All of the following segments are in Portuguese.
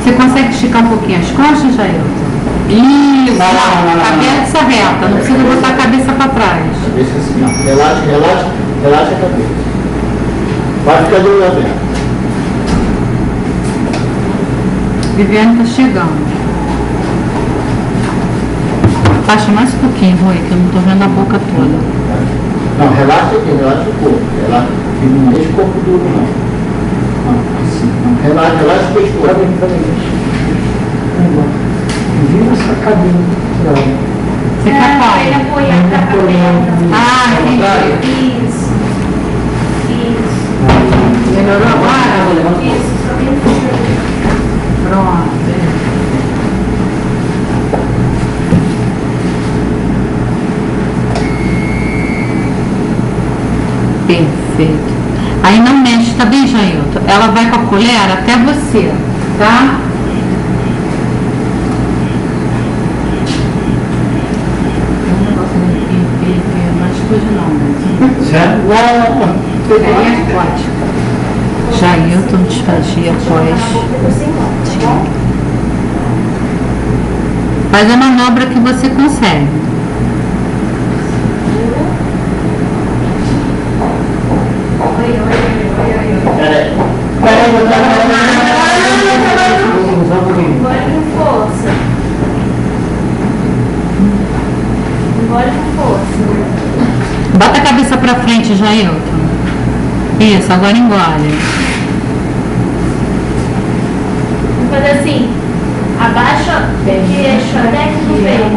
Você consegue esticar um pouquinho as costas, Jailton? Isso, cabeça reta, não precisa botar a cabeça para trás. Cabeça assim, ó. Relaxa, relaxa, relaxa a cabeça. Vai ficar de olho aberto. Viviane está chegando. Baixa mais um pouquinho, Rui, que eu não estou vendo a boca toda. Não, relaxa aqui, relaxa o corpo. Relaxa, não deixa o corpo duro, não. Não, assim, não. Relaxa, relaxa o pescoço. Vira essa cadeira. Você quer qual? Ele apoiar pra cabeça. Ah, entendi. Isso. Isso. Melhorou agora? Isso, só que Pronto. Perfeito. Aí não mexe, tá bem, Jailton? Ela vai com a colher até você, tá? Hoje não, Certo? aí é forte. Jailton disfagia após. Faz a manobra que você consegue. Peraí, engole com força. Engole com força. Bota a cabeça pra frente, Jailton. Isso, agora engole. Vou fazer assim. Abaixa o queixo até que no peito.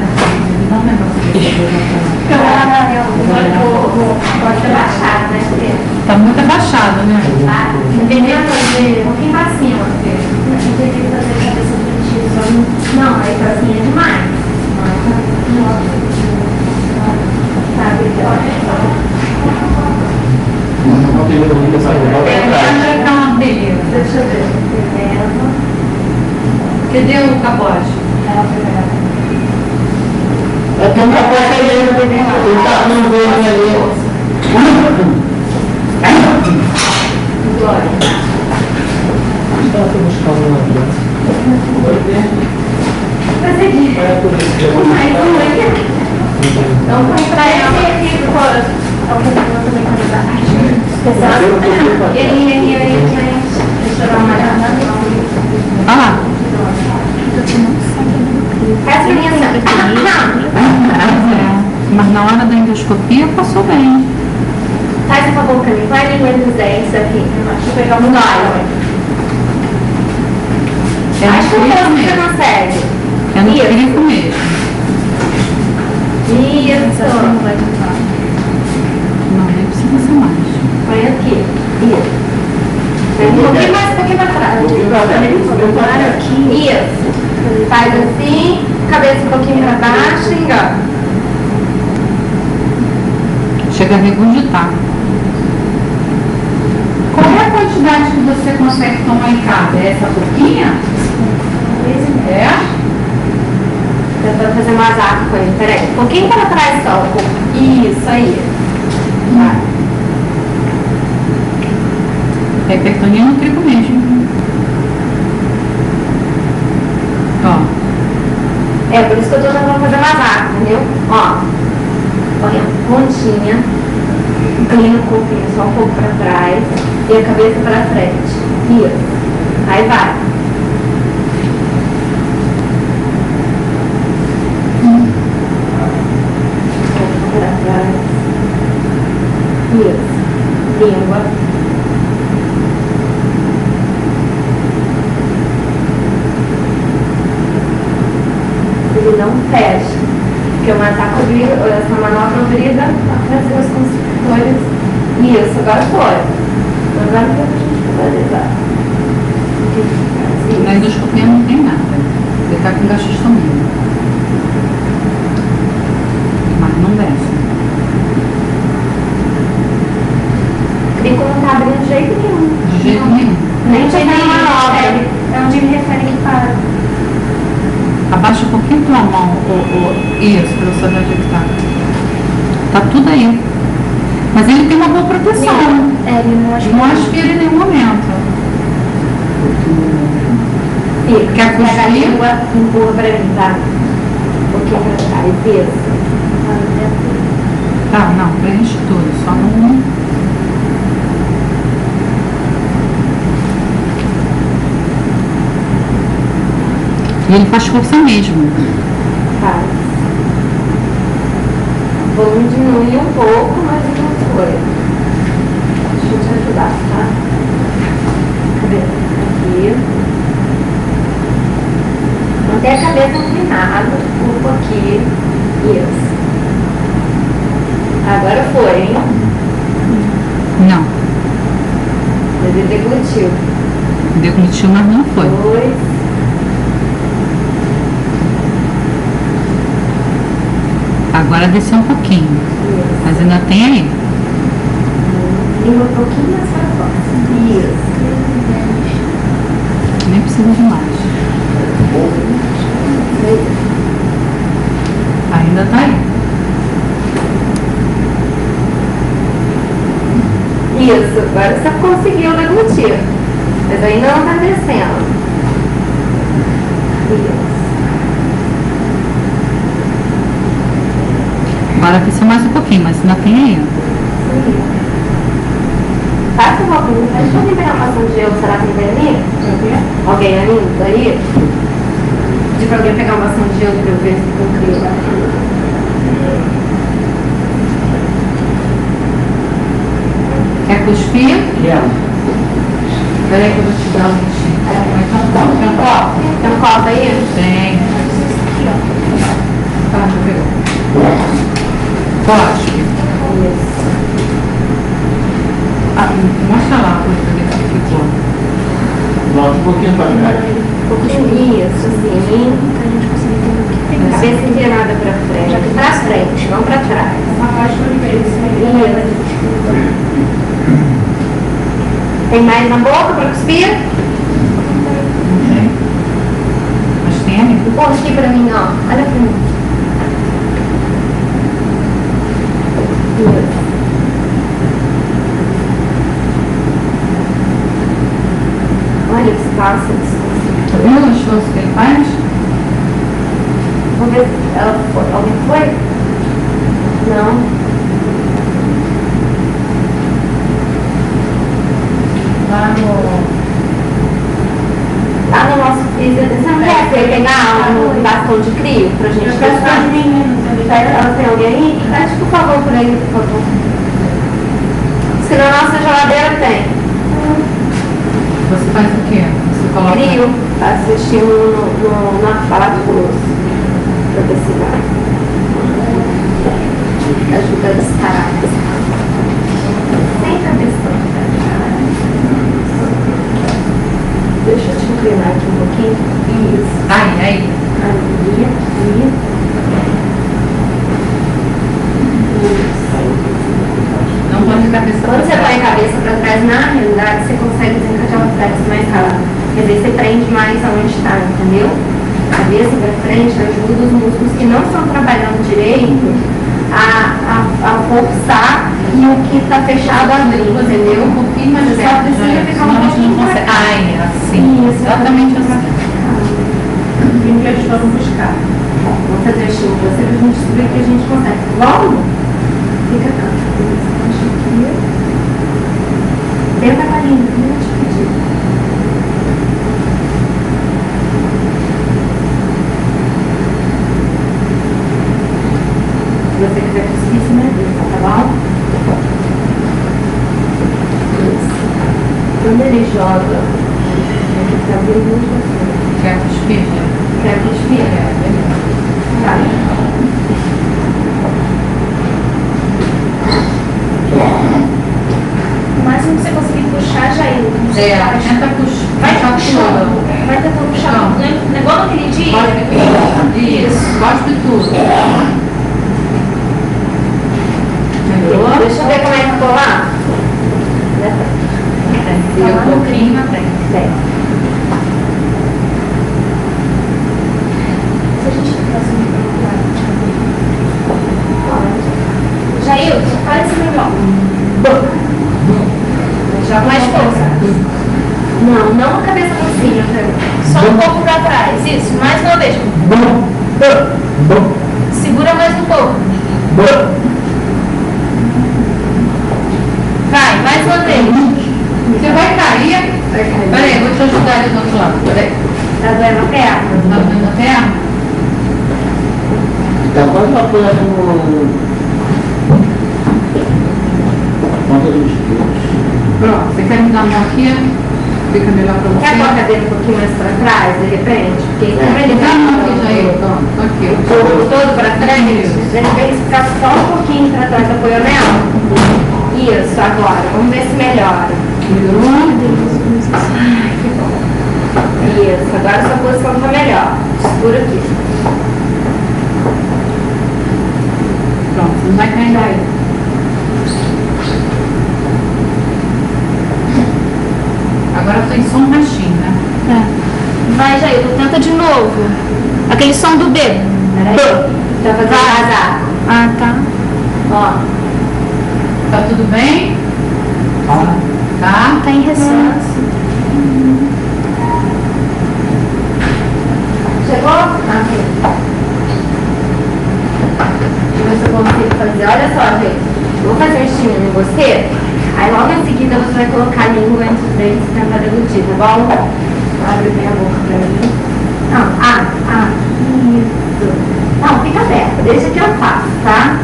Pode ser baixado, né? Tá muito abaixado, né? Tá? Entendeu? Fazer um pouquinho pra cima. Entendi fazer cabeça frente. Não, aí pra cima é demais. Sabe? não tem muita vida essa roupa pra trás. Tá uma beleza. Deixa eu ver. Cadê o capote? Tem um capote ali, ele tá com um verde ali. Mas aqui. Então, põe pra ele aqui fora. Então, também quando dá. Ele, deixa eu dar uma olhada. Ah, Essa minha mas na hora da endoscopia passou bem. faz um favor pra mim, vai língua dos dentes aqui. Deixa eu pegar um nó. É Acho que no crico você mesmo. consegue. É no crico mesmo. Isso. Não, nem precisa ser mais. Põe aqui. Isso. Um pouquinho mais, um pouquinho pra trás. Isso. Faz assim, cabeça um pouquinho pra baixo e engana. Chega a regurgitar. Qual é a quantidade que você consegue tomar em casa? É essa pouquinha? É? Tentando fazer um azaco com ele. Peraí. Um pouquinho para trás só. Isso aí. Vai. É hipertonia no crico mesmo. Ó. É, por isso que eu tô tentando fazer um azaco, entendeu? Ó. Põe a pontinha. Inclina o corpinho só um pouco para trás. E a cabeça para frente. Isso. Aí vai. Para trás. Isso. Língua. Ele não fecha. Porque o macaco obriga, essa manobra obriga a fazer os construtores. Isso, agora foi. Agora que a gente finalizar. Na endoscopia não tem nada. Ele tá com gastrotomia. Mas não desce. O crico não tá abrindo de jeito nenhum. De jeito nenhum. Nem de manobra. É onde ele refere que para. Abaixa um pouquinho tua mão. Isso, para eu saber onde ele tá. Tá tudo aí. Mas ele tem uma boa proteção. É, ele não acho Não aspira em nenhum momento. Fica. Quer Pega a cuspir? língua, empurra pra mim, tá? Um pouquinho pra trás, isso. Tá, não, preenche tudo, só um. E ele faz força mesmo. Faz. O volume diminui um pouco, mas não foi. Deixa eu te ajudar, tá? Cadê? Aqui. Mantém a cabeça inclinada, um pouquinho. Isso. Agora foi, hein? Não, Mas ele deglutiu. deglutiu, mas não foi. 2. Agora desceu um pouquinho, Isso. mas ainda tem aí. Língua um pouquinho mais para fora. Isso. Nem precisa de mais. Ainda tá aí. Isso. Agora você conseguiu deglutir. Mas ainda não está descendo. Isso. Agora desceu mais um pouquinho, mas ainda tem aí. Passa uma pergunta. Pode alguém pegar uma maçã de gelo? Será que tem ali? Alguém ali? Daí? Pedir pra alguém pegar uma maçã de gelo pra eu ver se eu crio. Quer cuspir? Quero. Peraí que eu vou te dar um cuspir. Tem um copo? Tem um copo aí? Tem. Tá, já pegou. Cospe. Isso. Ah, mostra lá pra ver como ficou. Volta um pouquinho para trás. Um pouquinho isso, assim. Cabeça inclinada pra frente. Pra frente, não pra trás. Isso. Tem mais na boca pra cuspir? Não tem. Mas tem ali. Ponte aqui pra mim, ó. Olha pra mim. Isso. Olha os pássaros. Tá vendo o esforço que ele faz? Vamos ver se ela foi. Alguém foi? Não. Lá no nosso freezer, você não quer pegar um bastão de crio pra gente testar? Ela tem alguém aí? Pede por favor por aí, por favor. Se na nossa geladeira tem. Você faz o quê? Você coloca... Crio, assistindo no aquário pra ver se vai. Ajuda a disparar. Sem cabeça. Deixa eu te inclinar aqui um pouquinho. Isso. Aí, aí. Ali, aqui. Não põe a cabeça Quando você pra põe a trás. cabeça para trás, na realidade, você consegue desencadear o reflexo mais rápido. Quer dizer, você prende mais aonde está, entendeu? Cabeça para frente ajuda os músculos que não estão trabalhando direito a forçar e o que está fechado a abrir, entendeu? Um pouquinho mais Você perto, só precisa né? ficar Senão um a gente pouquinho não pra consegue. cá. Ai, assim. Isso. Exatamente assim. Vim que eles foram buscar. Vamos fazer o estilo pra gente descobrir que a gente consegue. Vamos? Fica tanto. Tenta a linha, não te pedir. Se você quiser cuspir, se mergulha, tá bom? Isso. Quando ele joga, ele tem que abrir muito assim. Quer cuspir? Quer cuspir? Tá. O máximo que você conseguir puxar já é. Tenta puxar. Vai puxar puxando. tudo. Vai tentando puxar. Não. Não é igual naquele dia. Cospe tudo. Isso. Cospe tudo. Melhorou? Deixa eu ver como é que ficou lá. Desceu um pouquinho na frente. Se a gente tivesse um Jailton, fala esse melhor. Joga mais força. Não, não a cabeça por cima. Só um pouco pra trás. Isso, mais uma vez. Segura mais um pouco. Vai, mais uma vez. Você vai cair. Peraí, vou te ajudar ali do outro lado. Peraí. Tá doendo a perna? Tá doendo a perna? Está quase apoiando no. Ponta dos dedos. Pronto, você quer me dar a mão aqui? Fica melhor pra você. Quer pôr a cadeira um pouquinho mais pra trás, de repente? Porque como ele Dá a mão aqui, vai Jair. Pronto, aqui. todo pra frente, de repente ficar só um pouquinho pra trás, apoiando ela. Isso, agora. Vamos ver se melhora. Melhorou? Ai, que bom. Isso, agora a sua posição tá melhor. Segura aqui. Pronto, não vai cair daí. Agora eu tô em som baixinho, né? Vai, Jair, tenta de novo. Aquele som do dedo. Peraí. Tá fazendo vazar. Ah, tá. Ó. Tá tudo bem? Tá? Tá em recesso. Chegou? Aqui. Deixa eu ver se eu consigo fazer. Olha só, gente. Eu vou fazer um estímulo em você. Aí logo em seguida você vai colocar a língua entre os dentes e tentar deglutir, tá bom? Abre bem a boca pra mim. Não, isso. Não, fica aberta. Deixa que eu faço, tá?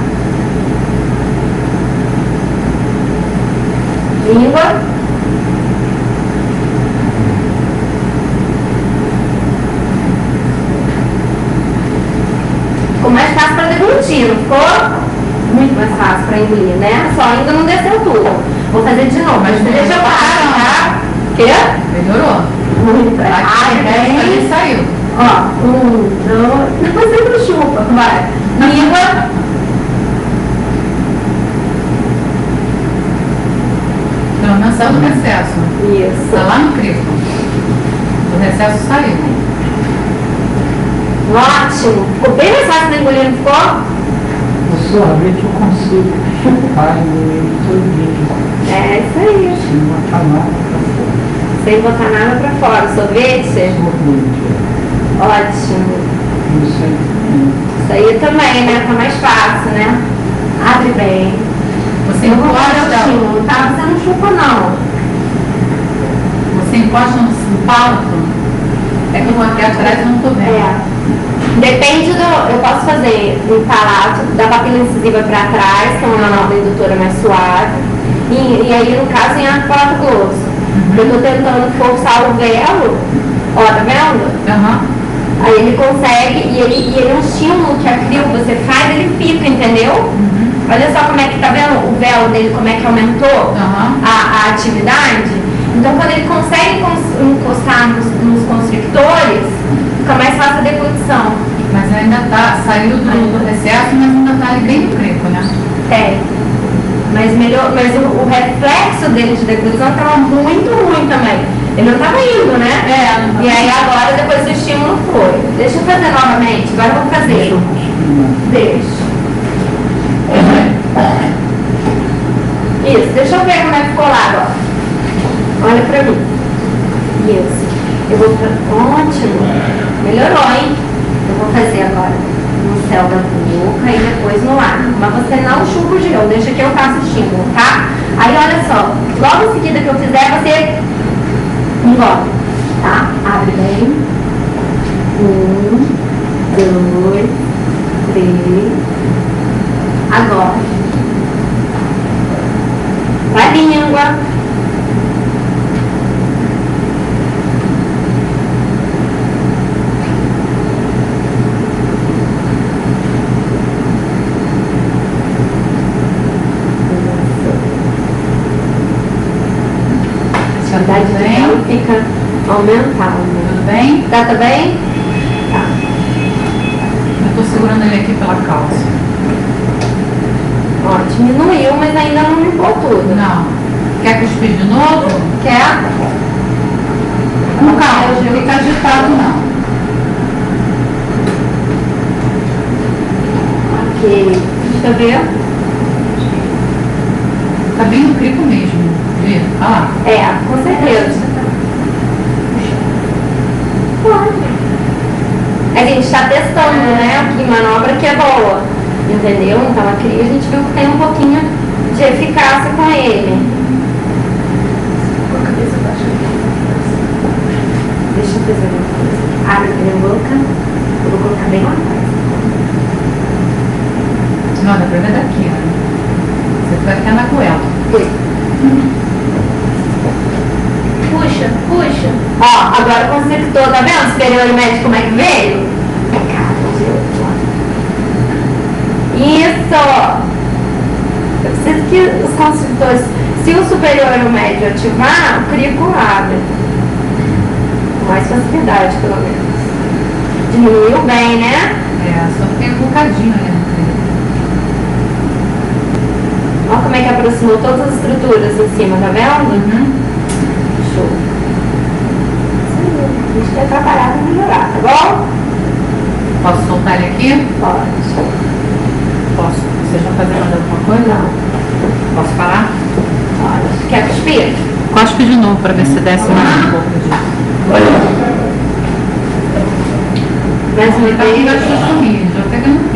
Língua. Ficou mais fácil para deglutir, não ficou? Muito mais fácil para engolir, né? Só ainda não desceu tudo. Vou fazer de novo, mas deixa eu parar, tá? Quê? Melhorou? Muito. Aqui, Bem. saiu. Ó, 1, 2. Depois você não chupa, vai. Língua. Pelo menos saiu do recesso. Isso. Tá lá no crivo. O recesso saiu. Ótimo. Ficou bem mais fácil de engolir, não ficou? Pessoalmente eu consigo chupar e engolir todinho. É isso aí. Sem botar nada pra fora. Sem botar nada pra fora. Sorvete? Sorvete. Ótimo. Isso aí. Isso aí também, né? Tá mais fácil, né? Abre bem. Você Eu vou fazer o encosta, estímulo, tá? Você não chupa, não. você encosta no palato. É que eu vou aqui atrás e não tô vendo. É. Depende do. Eu posso fazer um palato da papila incisiva pra trás, que é uma manobra indutora mais suave. E aí, no caso, em palato grosso. Eu tô tentando forçar o velo. Ó, tá vendo? Aham. Aí ele consegue, e ele é um estímulo que a crio você faz, ele fica, entendeu? Olha só como é que tá vendo o velo dele, como é que aumentou a atividade. Então quando ele consegue encostar nos constrictores, fica mais fácil a deglutição. Mas ainda tá, saiu do recesso, mas ainda tá ali bem no crico, né? Tem. Mas o reflexo dele de deglutição estava muito ruim também. Ele não estava indo, né? É. E aí agora, depois do estímulo, foi. Deixa eu fazer novamente. Agora eu vou fazer. Deixa. Isso. Deixa eu ver como é que ficou lá agora. Olha pra mim. Isso. Eu vou pra... Ótimo. Melhorou, hein? Eu vou fazer agora no céu da boca e depois no ar. Mas você não chupa o gel. Deixa que eu faço estímulo, tá? Aí, olha só. Logo em seguida que eu fizer, você... engole, tá? Abre bem. 1, 2, 3. Agora. Pra língua. A quantidade dela fica aumentada. Tudo bem? Tá bem? Tá. Eu tô segurando ele aqui pela calça. Ó, diminuiu, mas ainda não limpou tudo. Não. Quer cuspir de novo? Quer? Com calma, não fica agitado não. Ok. Deixa eu ver. Tá bem no crico mesmo. Vê? Olha lá. É, com certeza. Pode. A gente está testando, né? Que manobra que é boa. Entendeu? Então a cria a gente viu que tem um pouquinho de eficácia com ele. Com a cabeça baixa. Deixa eu fazer uma coisa. Abre a boca. Eu vou colocar bem lá atrás. Não, dá pra ver daqui, né? Você vai ficar na goela. Puxa, puxa. Ó, agora conectou, tá vendo? Superior e médio como é que veio? Isso! Eu preciso que os consultores, se o superior e o médio ativar, o crico abre. Com mais facilidade, pelo menos. Diminuiu bem, né? É, só tem um bocadinho, né? Olha como é que aproximou todas as estruturas em cima, tá vendo? Uhum. Show. A gente quer trabalhar para melhorar, tá bom? Posso soltar ele aqui? Pode. Posso. Você já fazer mais alguma coisa? Não. Posso parar? Pode. Quer cuspir? Cospe de novo para ver se desce mais um pouco disso. Mais uma Tá aqui vai vez. te sumir, já pegando